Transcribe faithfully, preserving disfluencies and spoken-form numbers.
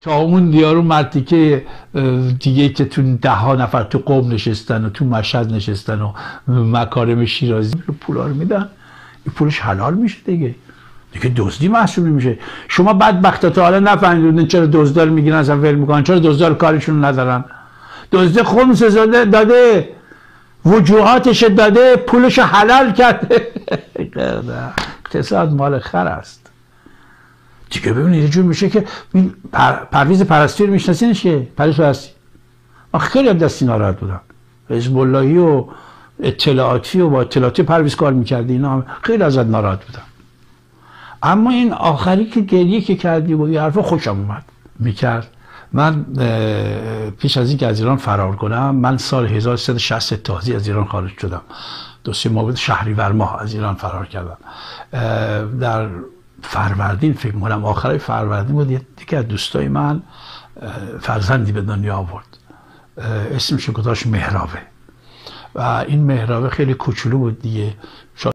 تا اون دیارو مرتیکه دیگه که تو ده ها نفر تو قم نشستن و تو مشهد نشستن و مکارم شیرازی پولا رو میدن، این پولش حلال میشه دیگه، دیگه دزدی محسوب نمیشه. شما بدبختا تا حالا نفهمیدین چرا دزدا رو میگیرن اصلا ول میکنن؟ چرا دزدا رو کارشون ندارن؟ دزد خمس زاده داده، وجوهاتش داده، پولش حلال کرده. اقتصاد مال خر است دیگه. ببینید یه جور میشه که پر... پرویز پرستی رو میشناسینش که پرویز پرستی من خیلی از دستی ناراحت بودم، حزب اللهی و اطلاعاتی و با اطلاعاتی پرویز کار میکردی، اینا خیلی ازت ناراحت بودم. اما این آخری که گریه که کردی و یه حرفا خوشم اومد میکرد. من پیش از این که از ایران فرار کنم، من سال هزار و سیصد و شصت تازی از ایران خارج شدم، دو سه ماه بود، شهریور ماه از ایران فرار کردم. در فروردین فکر کنم آخرای فروردین بود، یکی از دوستای من فرزندی به دنیا آورد، اسمش گذاشت مهرابه و این مهرابه خیلی کوچولو بود دیگه.